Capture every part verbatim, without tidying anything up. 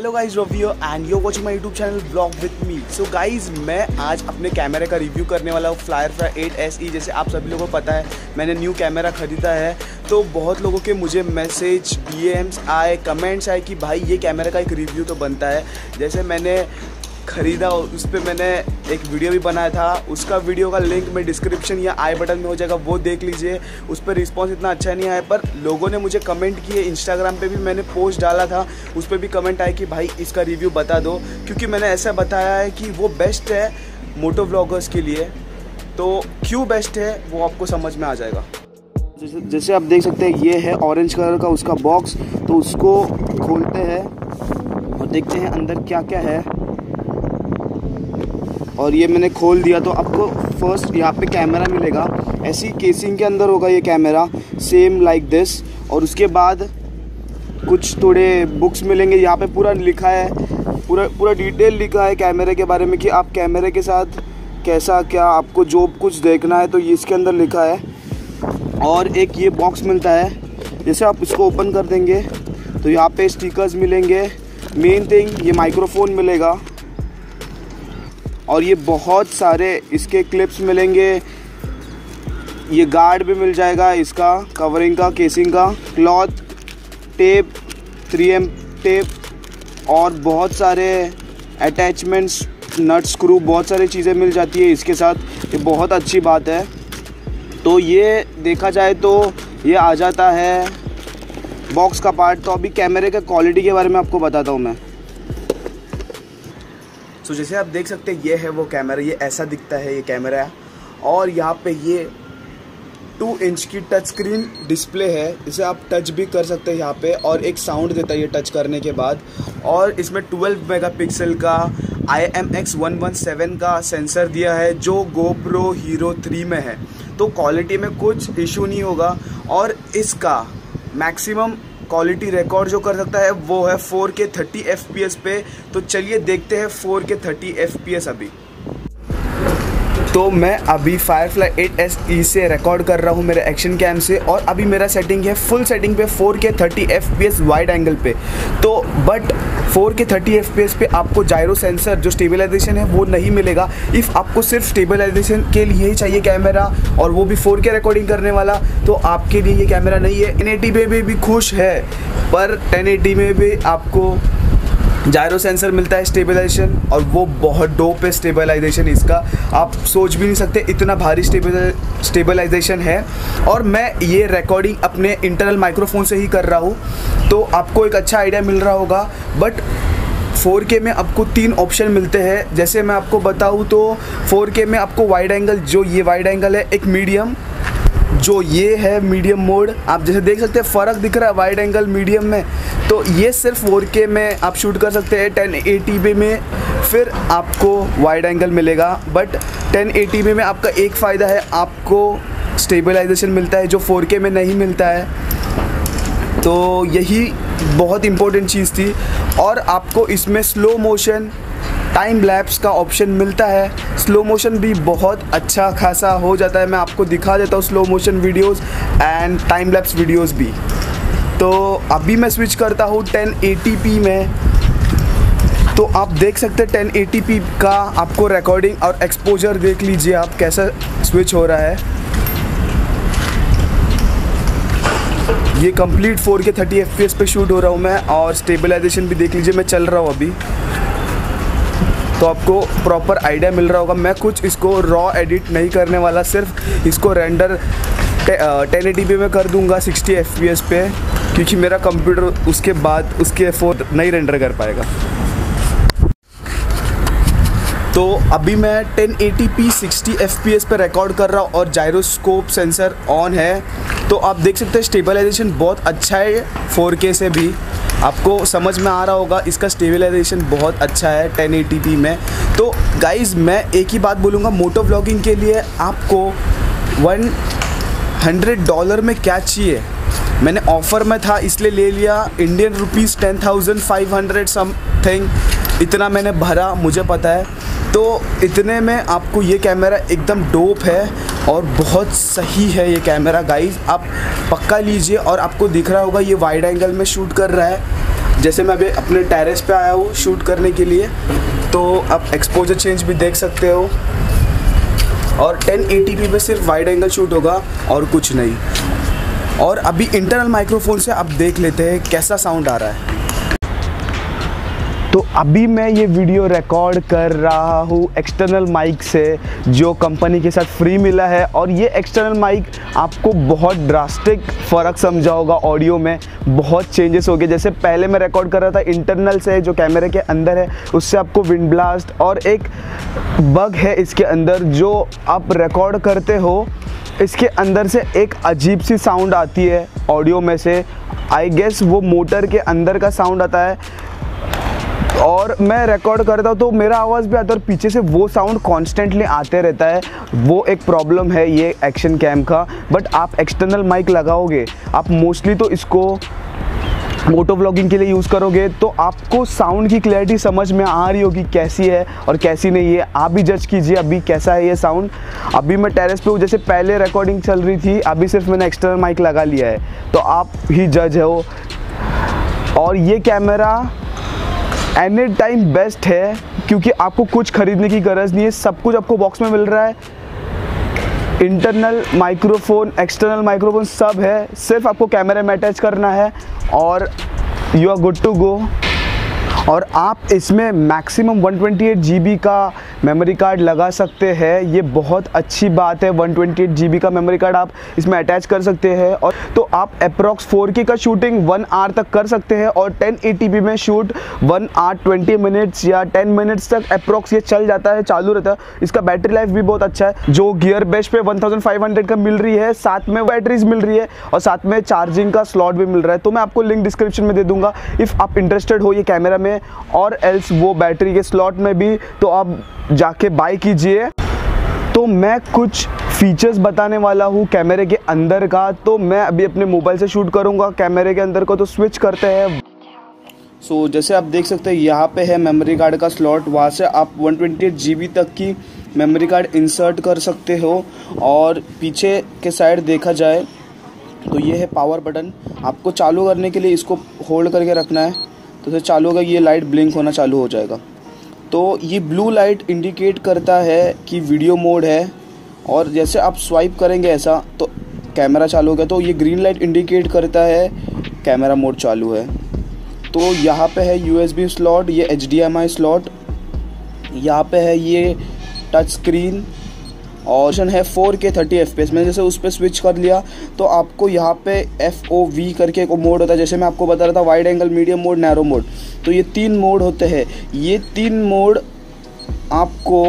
Hello guys, Ravi and you watching my YouTube channel blog with me. So guys, मैं आज अपने कैमरे का रिव्यू करने वाला हूँ, फ्लायरफ्लाई एट एस ई। जैसे आप सभी लोगों को पता है, मैंने न्यू कैमरा ख़रीदा है, तो बहुत लोगों के मुझे मैसेज, डी एम्स आए, कमेंट्स आए कि भाई ये कैमरे का एक रिव्यू तो बनता है। जैसे मैंने ख़रीदा, उस पर मैंने एक वीडियो भी बनाया था, उसका वीडियो का लिंक मैं डिस्क्रिप्शन या आई बटन में हो जाएगा, वो देख लीजिए। उस पर रिस्पांस इतना अच्छा नहीं आया, पर लोगों ने मुझे कमेंट किए। इंस्टाग्राम पे भी मैंने पोस्ट डाला था, उस पर भी कमेंट आए कि भाई इसका रिव्यू बता दो, क्योंकि मैंने ऐसा बताया है कि वो बेस्ट है मोटो व्लॉगर्स के लिए। तो क्यों बेस्ट है वो आपको समझ में आ जाएगा। जैसे जैसे आप देख सकते हैं, ये है ऑरेंज कलर का उसका बॉक्स। तो उसको खोलते हैं और देखते हैं अंदर क्या क्या है। और ये मैंने खोल दिया, तो आपको फर्स्ट यहाँ पे कैमरा मिलेगा। ऐसी केसिंग के अंदर होगा ये कैमरा, सेम लाइक दिस। और उसके बाद कुछ थोड़े बुक्स मिलेंगे। यहाँ पे पूरा लिखा है, पूरा पूरा डिटेल लिखा है कैमरे के बारे में कि आप कैमरे के साथ कैसा क्या आपको जो कुछ देखना है, तो ये इसके अंदर लिखा है। और एक ये बॉक्स मिलता है, जैसे आप इसको ओपन कर देंगे तो यहाँ पे स्टिकर्स मिलेंगे। मेन थिंग, ये माइक्रोफोन मिलेगा और ये बहुत सारे इसके क्लिप्स मिलेंगे। ये गार्ड भी मिल जाएगा, इसका कवरिंग का, केसिंग का, cloth, tape, three M tape और बहुत सारे अटैचमेंट्स, नट स्क्रू, बहुत सारी चीज़ें मिल जाती है इसके साथ। ये बहुत अच्छी बात है। तो ये देखा जाए तो ये आ जाता है बॉक्स का पार्ट। तो अभी कैमरे के क्वालिटी के बारे में आपको बताता हूँ मैं। तो जैसे आप देख सकते हैं, ये है वो कैमरा, ये ऐसा दिखता है ये कैमरा। और यहाँ पे ये टू इंच की टच स्क्रीन डिस्प्ले है, इसे आप टच भी कर सकते हैं यहाँ पे। और एक साउंड देता है ये टच करने के बाद। और इसमें ट्वेल्व मेगापिक्सल का I M X one one seven का सेंसर दिया है, जो गोप्रो हीरो थ्री में है। तो क्वालिटी में कुछ इशू नहीं होगा। और इसका मैक्सिमम क्वालिटी रिकॉर्ड जो कर सकता है वो है four K thirty F P S पे। तो चलिए देखते हैं four K thirty F P S अभी। तो मैं अभी फायरफ्लाई एट एस ई से रिकॉर्ड कर रहा हूँ मेरे एक्शन कैम से। और अभी मेरा सेटिंग है फुल सेटिंग पे four K thirty F P S wide angle पे। तो but four K thirty F P S पे आपको जायरो सेंसर जो स्टेबलाइजेशन है वो नहीं मिलेगा। इफ़ आपको सिर्फ स्टेबलाइजेशन के लिए ही चाहिए कैमरा, और वो भी फोर के रिकॉर्डिंग करने वाला, तो आपके लिए ये कैमरा नहीं है। टेन एटी में भी, भी खुश है, पर टेन एटी में भी आपको जायरो सेंसर मिलता है, स्टेबलाइजेशन, और वो बहुत डोप है स्टेबलाइजेशन इसका। आप सोच भी नहीं सकते इतना भारी स्टेबल स्टेबलाइजेशन है। और मैं ये रिकॉर्डिंग अपने इंटरनल माइक्रोफोन से ही कर रहा हूँ, तो आपको एक अच्छा आइडिया मिल रहा होगा। बट फोर के में आपको तीन ऑप्शन मिलते हैं। जैसे मैं आपको बताऊँ तो फोर के में आपको वाइड एंगल, जो ये वाइड एंगल है, एक मीडियम, जो ये है मीडियम मोड। आप जैसे देख सकते हैं फ़र्क दिख रहा है वाइड एंगल मीडियम में। तो ये सिर्फ फोर के में आप शूट कर सकते हैं। टेन एटी पी में फिर आपको वाइड एंगल मिलेगा। बट टेन एटी पी में आपका एक फ़ायदा है, आपको स्टेबलाइजेशन मिलता है जो फोर के में नहीं मिलता है। तो यही बहुत इम्पोर्टेंट चीज़ थी। और आपको इसमें स्लो मोशन, टाइम लैप्स का ऑप्शन मिलता है। स्लो मोशन भी बहुत अच्छा खासा हो जाता है। मैं आपको दिखा देता हूँ slow motion videos and time lapse videos भी। तो अभी मैं स्विच करता हूँ टेन एटी पी में। तो आप देख सकते हैं टेन एटी पी का आपको रिकॉर्डिंग और एक्सपोजर देख लीजिए आप कैसा स्विच हो रहा है। ये complete four K thirty F P S पे शूट हो रहा हूँ मैं। और स्टेबलाइजेशन भी देख लीजिए, मैं चल रहा हूँ अभी, तो आपको प्रॉपर आइडिया मिल रहा होगा। मैं कुछ इसको रॉ एडिट नहीं करने वाला, सिर्फ इसको रेंडर टेन एटी पी में कर दूंगा सिक्सटी एफ पी एस पे, क्योंकि मेरा कंप्यूटर उसके बाद उसके फोर नहीं रेंडर कर पाएगा। तो अभी मैं ten eighty P sixty F P S पे रिकॉर्ड कर रहा हूँ और जायरोस्कोप सेंसर ऑन है। तो आप देख सकते हैं स्टेबलाइजेशन बहुत अच्छा है, फोर के से भी आपको समझ में आ रहा होगा। इसका स्टेबलाइजेशन बहुत अच्छा है टेन एटी पी में। तो गाइज़, मैं एक ही बात बोलूँगा, मोटो व्लॉगिंग के लिए आपको वन हंड्रेड डॉलर में क्या चाहिए। मैंने ऑफ़र में था इसलिए ले लिया। Indian rupees ten thousand five hundred something इतना मैंने भरा, मुझे पता है। तो इतने में आपको ये कैमरा एकदम डोप है और बहुत सही है ये कैमरा गाइस, आप पक्का लीजिए। और आपको दिख रहा होगा ये वाइड एंगल में शूट कर रहा है। जैसे मैं अभी अपने टेरेस पे आया हूँ शूट करने के लिए, तो आप एक्सपोजर चेंज भी देख सकते हो। और टेन एटी पी पे सिर्फ वाइड एंगल शूट होगा और कुछ नहीं। और अभी इंटरनल माइक्रोफोन से आप देख लेते हैं कैसा साउंड आ रहा है। तो अभी मैं ये वीडियो रिकॉर्ड कर रहा हूँ एक्सटर्नल माइक से, जो कंपनी के साथ फ्री मिला है। और ये एक्सटर्नल माइक आपको बहुत ड्रास्टिक फ़र्क समझा होगा, ऑडियो में बहुत चेंजेस हो गए। जैसे पहले मैं रिकॉर्ड कर रहा था इंटरनल से, जो कैमरे के अंदर है, उससे आपको विंड ब्लास्ट और एक बग है इसके अंदर, जो आप रिकॉर्ड करते हो इसके अंदर से एक अजीब सी साउंड आती है ऑडियो में से। आई गेस वो मोटर के अंदर का साउंड आता है, और मैं रिकॉर्ड करता हूँ तो मेरा आवाज़ भी आता है और पीछे से वो साउंड कॉन्स्टेंटली आते रहता है। वो एक प्रॉब्लम है ये एक्शन कैम का। बट आप एक्सटर्नल माइक लगाओगे, आप मोस्टली तो इसको मोटो व्लॉगिंग के लिए यूज़ करोगे, तो आपको साउंड की क्लैरिटी समझ में आ रही होगी कैसी है और कैसी नहीं है। आप भी जज कीजिए अभी कैसा है ये साउंड। अभी मैं टेरेस पे हूँ, जैसे पहले रिकॉर्डिंग चल रही थी, अभी सिर्फ मैंने एक्सटर्नल माइक लगा लिया है, तो आप ही जज हो। और ये कैमरा एनी टाइम बेस्ट है, क्योंकि आपको कुछ ख़रीदने की गरज नहीं है, सब कुछ आपको बॉक्स में मिल रहा है। इंटरनल माइक्रोफोन, एक्सटर्नल माइक्रोफोन सब है, सिर्फ आपको कैमरे में अटैच करना है और you are good to go. और आप इसमें maximum one twenty eight G B का मेमोरी कार्ड लगा सकते हैं। ये बहुत अच्छी बात है, one twenty eight G B का मेमोरी कार्ड आप इसमें अटैच कर सकते हैं। और तो आप अप्रॉक्स फोर के का शूटिंग वन आवर तक कर सकते हैं, और टेन एटी पी में shoot one hour twenty minutes या टेन मिनट्स तक अप्रॉक्स ये चल जाता है, चालू रहता है। इसका बैटरी लाइफ भी बहुत अच्छा है, जो गियर बेस पे वन थाउजेंड फाइव हंड्रेड का मिल रही है, साथ में बैटरीज मिल रही है और साथ में चार्जिंग का स्लॉट भी मिल रहा है। तो मैं आपको लिंक डिस्क्रिप्शन में दे दूंगा इफ़ आप इंटरेस्टेड हो ये कैमरा में, और एल्स वो बैटरी के स्लॉट में भी, तो आप जाके बाय कीजिए। तो मैं कुछ फीचर्स बताने वाला हूँ कैमरे के अंदर का। तो मैं अभी अपने मोबाइल से शूट करूँगा कैमरे के अंदर को, तो स्विच करते हैं। सो so, जैसे आप देख सकते हैं यहाँ पे है मेमोरी कार्ड का स्लॉट, वहाँ से आप one twenty eight G B तक की मेमोरी कार्ड इंसर्ट कर सकते हो। और पीछे के साइड देखा जाए तो ये है पावर बटन। आपको चालू करने के लिए इसको होल्ड करके रखना है, तो फिर चालू होगा, ये लाइट ब्लिंक होना चालू हो जाएगा। तो ये ब्लू लाइट इंडिकेट करता है कि वीडियो मोड है, और जैसे आप स्वाइप करेंगे ऐसा तो कैमरा चालू हो गया। तो ये ग्रीन लाइट इंडिकेट करता है कैमरा मोड चालू है। तो यहाँ पे है यूएसबी स्लॉट, ये H D M I slot, यहाँ पे है ये टच स्क्रीन, ऑप्शन है four K thirty F P S. मैंने जैसे उस पर स्विच कर लिया तो आपको यहाँ पे एफ ओ वी करके एक मोड होता है, जैसे मैं आपको बता रहा था wide angle, medium mode, narrow mode. तो ये तीन मोड होते हैं। ये तीन मोड आपको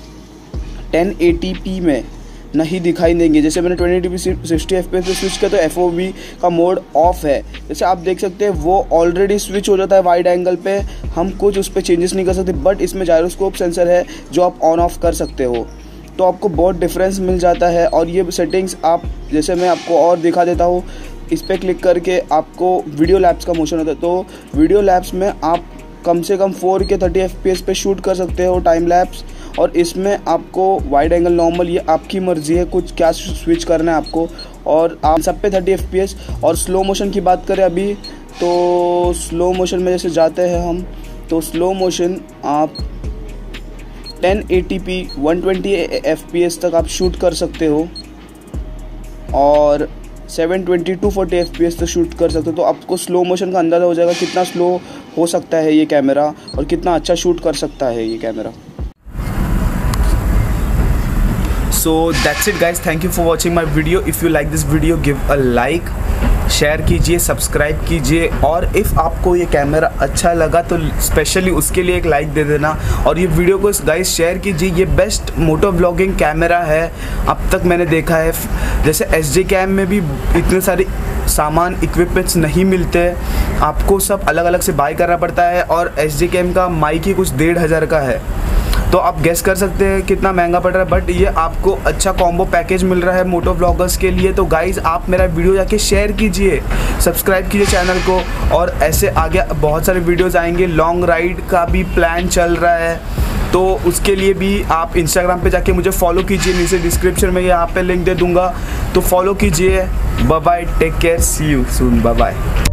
टेन एटी पी में नहीं दिखाई देंगे। जैसे मैंने twenty eighty P sixty F P S पे स्विच किया तो एफ ओ वी का मोड ऑफ है। जैसे आप देख सकते हैं वो ऑलरेडी स्विच हो जाता है वाइड एंगल पे, हम कुछ उस पर चेंजेस नहीं कर सकते। बट इसमें जायरोस्कोप सेंसर है जो आप ऑन ऑफ कर सकते हो, तो आपको बहुत डिफरेंस मिल जाता है। और ये सेटिंग्स आप, जैसे मैं आपको और दिखा देता हूँ, इस पर क्लिक करके आपको वीडियो लैप्स का मोशन होता है। तो वीडियो लैप्स में आप कम से कम four K thirty F P S पे शूट कर सकते हो टाइम लैप्स। और इसमें आपको वाइड एंगल, नॉर्मल, ये आपकी मर्जी है कुछ क्या स्विच करना है आपको। और आप सब पे थर्टी एफ पी एस। और स्लो मोशन की बात करें अभी, तो स्लो मोशन में जैसे जाते हैं हम, तो स्लो मोशन आप ten eighty P one twenty F P S तक आप शूट कर सकते हो, और seven twenty two forty F P S तक शूट कर सकते हो। तो आपको स्लो मोशन का अंदाज़ा हो जाएगा कितना स्लो हो सकता है ये कैमरा और कितना अच्छा शूट कर सकता है ये camera. So that's it guys, thank you for watching my video. If you like this video give a like, share कीजिए, सब्सक्राइब कीजिए, और इफ़ आपको ये कैमरा अच्छा लगा तो स्पेशली उसके लिए एक लाइक दे देना। और ये वीडियो को गाइस शेयर कीजिए। ये बेस्ट मोटो व्लॉगिंग कैमरा है अब तक मैंने देखा है। जैसे एस जे कैम में भी इतने सारे सामान, इक्विपमेंट्स नहीं मिलते, आपको सब अलग अलग से बाय करना पड़ता है। और एस जे कैम का माइक ही कुछ डेढ़ हज़ार का है, तो आप गेस कर सकते हैं कितना महंगा पड़ रहा है। बट ये आपको अच्छा कॉम्बो पैकेज मिल रहा है मोटो व्लॉगर्स के लिए। तो गाइज आप मेरा वीडियो जाके शेयर कीजिए, सब्सक्राइब कीजिए चैनल को, और ऐसे आगे बहुत सारे वीडियोस आएंगे। लॉन्ग राइड का भी प्लान चल रहा है, तो उसके लिए भी आप इंस्टाग्राम पे जाके मुझे फॉलो कीजिए, नीचे डिस्क्रिप्शन में यहाँ पे लिंक दे दूँगा, तो फॉलो कीजिए। Bye bye, take care, see you soon, bye bye.